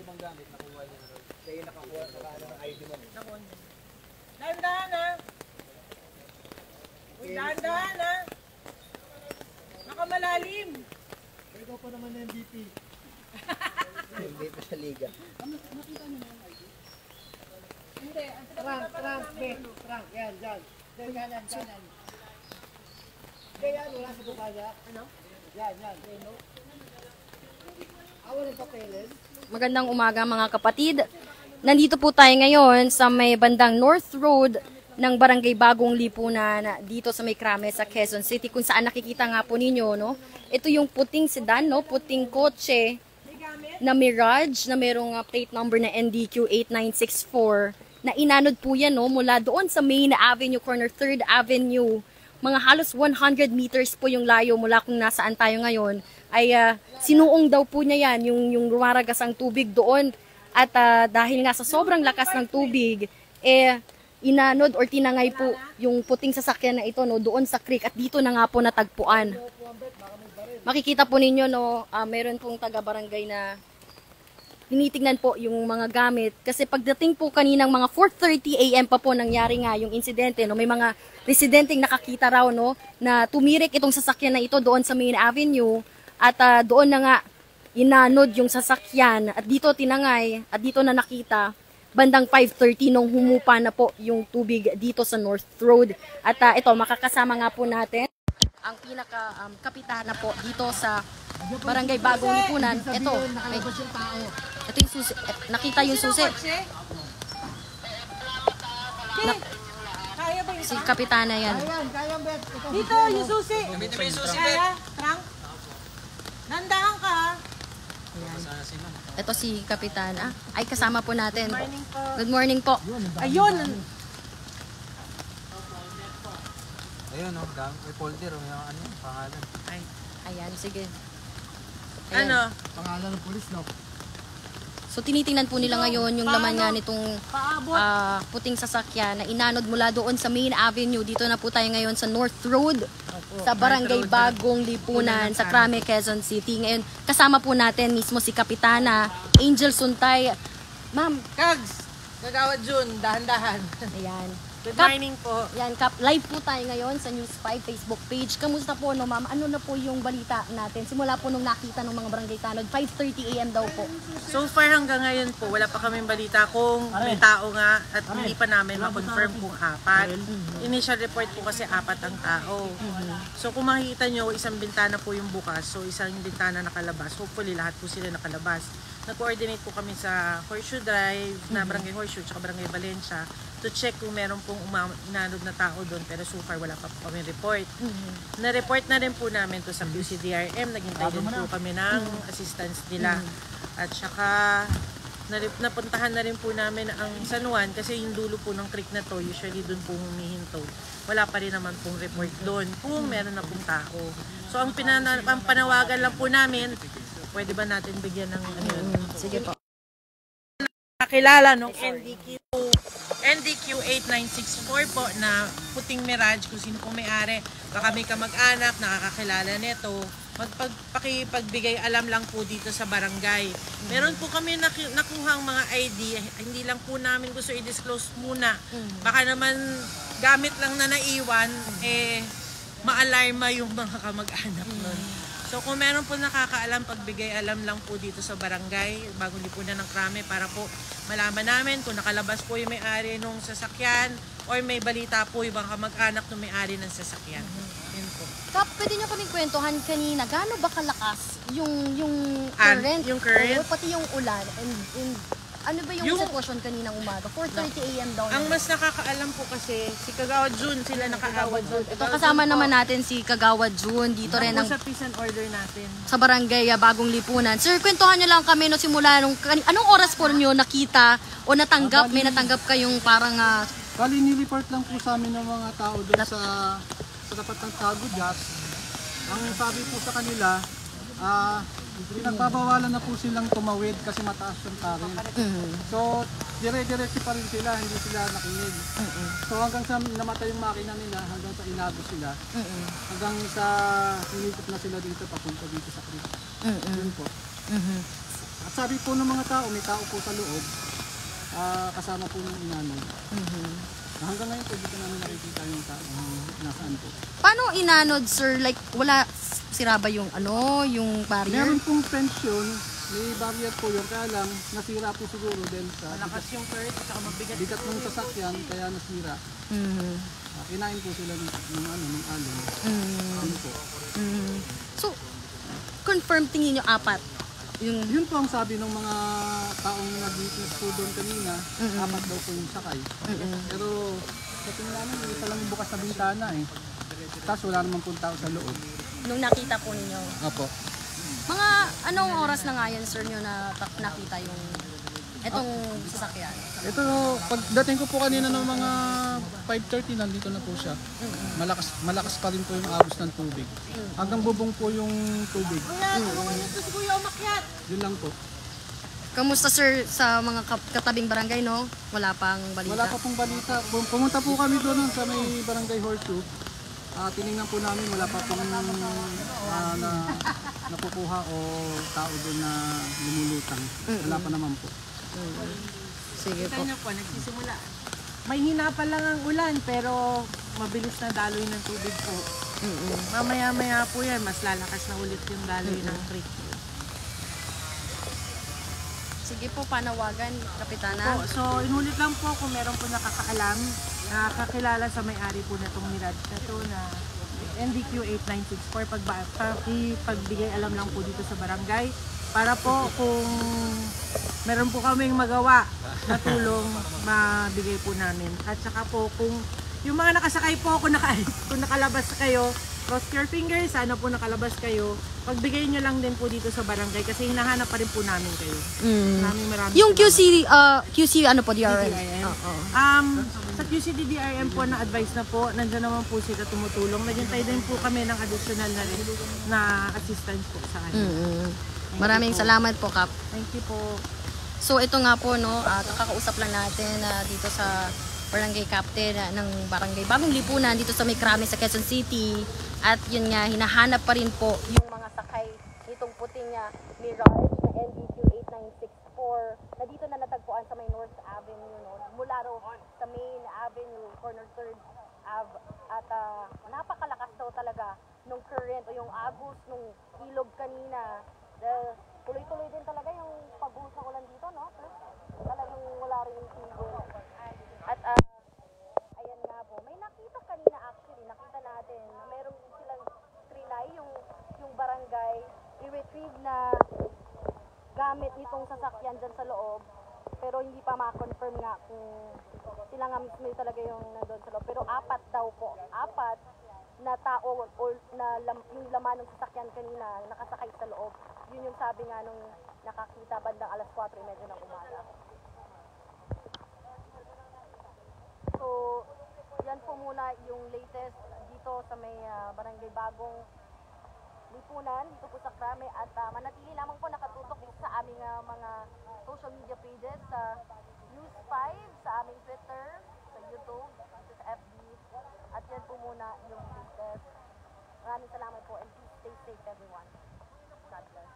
bang gamit, nakuha niya na rin. Kaya nakakuha sa kanan ng ID mo. Nakuha niya. Dahan-dahan ha! Uy, dahan-dahan ha! Nakamalalim! Ikaw pa naman na MVP. MVP sa liga. Nakita niyo na yung ID? Hindi. Frank, yan, dyan. Dyan, kanan. Kaya wala sa bukaya. Ano? Yan. Awan ng papeles. Magandang umaga mga kapatid. Nandito po tayo ngayon sa may bandang North Road ng Barangay Bagong Lipunan dito sa may Krame sa Quezon City, kung saan nakikita nga po ninyo, no? Ito yung puting sedan, no? Puting kotse na Mirage na merong plate number na NDQ 8964 na inanod po yan, no? Mula doon sa Main Avenue corner 3rd Avenue. Mga halos 100 meters po yung layo mula kung nasaan tayo ngayon. Ay sinuong daw po niya yan, yung lumaragas ang tubig doon. At dahil nga sa sobrang lakas ng tubig, inanod or tinangay po yung puting sasakyan na ito, no, doon sa creek, at dito na nga po natagpuan. Makikita po ninyo, no, meron pong taga-barangay na tinitingnan po yung mga gamit. Kasi pagdating po kaninang mga 4:30 AM pa po nangyari nga yung insidente, no, may mga residenteng nakakita raw, no, na tumirik itong sasakyan na ito doon sa Main Avenue, at doon na nga inanod yung sasakyan at dito tinangay at dito na nakita bandang 5:30 nung humupa na po yung tubig dito sa North Road. At ito, makakasama nga po natin ang pinaka-kapitana po dito sa Barangay Bagong Lipunan. Ito yung susi. Nakita yung susi. Kaya ba yung Si kapitana yan. dito, yung susi. Kaya, Frank? Nandahan ka ha? Ito si kapitana. Ay, kasama po natin. Morning po. Good morning po. Ayun. Ayun, no, may folder, may ano, pangalan. Ayan, sige. Ano? Pangalan ng pulis, no? So tinitingnan po nila ngayon yung laman nga nitong Paabot. puting sasakyan na inanod mula doon sa Main Avenue. Dito na po tayo ngayon sa North Road, sa Barangay Bagong Lipunan, sa Krame, Quezon City. Ngayon, kasama po natin mismo si Kapitana Angel Suntay. Ma'am. Kags, Kagawad Jun, dahan-dahan. Ayan. Good morning po. Yan, Kap, live po tayo ngayon sa News 5 Facebook page. Kamusta po, no, ma'am? Ano na po yung balita natin? Simula po nung nakita ng mga barangay tanod, 5:30 AM daw po. So far hanggang ngayon po, wala pa kaming balita kung may tao nga at hindi pa namin ma-confirm kung apat. Initial report po kasi apat ang tao. So kung makikita nyo, isang bintana po yung bukas. So isang bintana nakalabas. Hopefully lahat po sila nakalabas. Nag-coordinate po kami sa Horseshoe Drive, na Barangay Horseshoe, tsaka Barangay Valencia, to check kung meron pong inanod na tao doon, pero so far wala pa po kami report. Na-report na rin po namin to sa QCDRM, naghintay din po kami ng assistance nila. At saka napuntahan na rin po namin ang San Juan kasi yung dulo po ng creek na to, usually doon po humihinto. Wala pa rin naman pong report doon kung meron na pong tao. So ang panawagan lang po namin, pwede ba natin bigyan ng ano yun? Sige po. Nakilala nung NDQ 8964 po na puting Mirage, kung sino po may-ari, baka may kamag-anak, nakakakilala nito, magpakipagbigay alam lang po dito sa barangay. Meron po kami nakuhang mga ID, hindi lang po namin gusto i-disclose muna. Baka naman gamit lang na naiwan, ma-alarma yung mga kamag-anak nun. So kung meron po nakakaalam, pagbigay alam lang po dito sa barangay, Bagong Lipunan ng Krame, para po malaman namin kung nakalabas po yung may-ari ng sasakyan or may balita po yung mga kamag-anak ng may-ari ng sasakyan. Yun po. Kap, pwede nyo kaming kwentuhan kanina, gaano ba kalakas yung current? Yung current? O, pati yung ulan. And ano ba yung sitwasyon kaninang umaga? 4:30 AM daw. Ang mas nakakaalam po kasi, si Kagawad Jun, sila nakaawad doon. Ito kasama naman natin si Kagawad Jun, dito rin sa peace and order natin. sa Barangay Bagong Lipunan. Sir, kwentuhan nyo lang kami no, simula nung, anong oras po nyo nakita o natanggap, may natanggap kayong parang Bali, nireport lang po sa amin ng mga tao doon sa tapat ng Tagudyat. Ang sabi po sa kanila, pinagbabawalan na po silang tumawid kasi mataas yung current. So, dire-diretso pa rin sila, hindi sila nakinig. So, hanggang sa namatay yung makina nila, hanggang sa inago sila, hanggang sa hinikot na sila dito, papunta dito sa creek. Yun po. sabi po ng mga tao, may tao po sa loob, kasama po yung inanod. Hanggang ngayon po, dito namin nakikita yung tao nasaan po. Paano inanod, sir? Like, wala, sira ba yung yung barrier? Meron pong pension, may barrier po yun, kaya lang nasira po siguro dahil sa Malakas yung current at saka mabigat. bigat ng sasakyan, kaya nasira. Kinain po sila ng alon. Ano po. So, confirm tingin nyo 4? Yun po ang sabi ng mga taong nag-witness po doon kanina, 4 daw po yung sakay. Pero sa tingin namin, isa lang yung bukas na bintana eh. Tapos wala naman po tao sa loob. Nung nakita po ninyo. Opo. Mga anong oras na nga yan, sir, nyo na nakita yung etong sasakyan? Ito, pagdating ko po kanina ng mga 5:30, nandito na po siya. Malakas pa rin po yung agos ng tubig. Hanggang bubong po yung tubig. Yun lang po. Kamusta, sir, sa mga katabing barangay, no? Wala pang balita? Wala pa pong balita. Pumunta po kami doon sa may barangay Horseshoe. Tinignan po namin, wala pa pong nakukuha o tao doon na lumulutang. Wala pa naman po. Sige po. Kanya po, nagsisimula. May hina pa lang ang ulan, pero mabilis na daloy ng tubig po. Mamaya-maya po yan, mas lalakas na ulit yung daloy ng creek. Sige po, panawagan, Kapitana. Po, so, inulit lang po kung meron po nakakaalam, nakakilala sa may-ari po na itong Mirage na ito na NDQ 8964, pagbigay alam lang po dito sa barangay para po kung meron po kaming magawa na tulong, mabigay po namin. At saka po kung yung mga nakasakay po, kung nakalabas kayo, cross your fingers, sana po nakalabas kayo, pagbigay nyo lang din po dito sa barangay kasi hinahanap pa rin po namin kayo. Maraming Yung salamat. QC ano po, DRM? DRM. Oo. Sa QCD-DRM po na advice na po, nandiyan naman po sila tumutulong. Naghintay din po kami ng additional na rin na assistance po sa kanila. Maraming salamat po, Kap. Thank you po. So ito nga po, no, kakausap lang natin dito sa barangay captain ng barangay Bagong Lipunan dito sa May Krame sa Quezon City. At yun nga, hinahanap pa rin po yung mga sakay nitong puting Mirage na NDQ 8964 na dito na natagpuan sa may North Avenue, no, mula ro sa Main Avenue, corner 3rd Ave. At napakalakas daw talaga nung current o yung agos nung ilog kanina. Tuloy-tuloy din talaga yung pagbuhos ng ulan dito, no? Talagang wala rin yung tigil. At ayan nga po, may nakita kanina actually, nakita natin na meron silang trinay yung barangay, i-retrieve na gamit nitong sasakyan dyan sa loob. Pero hindi pa ma-confirm nga kung sila nga mismo talaga yung nandun sa loob. Pero 4 daw po, 4 na tao or yung laman ng sasakyan kanina nakasakay sa loob. Yun yung sabi nga nung nakakita bandang alas 4:30 ng umaga. So, yan po muna yung latest dito sa may barangay Bagong Lipunan, dito po sa Krame. At manatili lamang po nakatutok dito sa aming mga social media pages, sa News 5, sa aming Twitter, sa YouTube, sa FB. At yan po muna yung latest. Maraming salamat po and please stay safe everyone. God bless.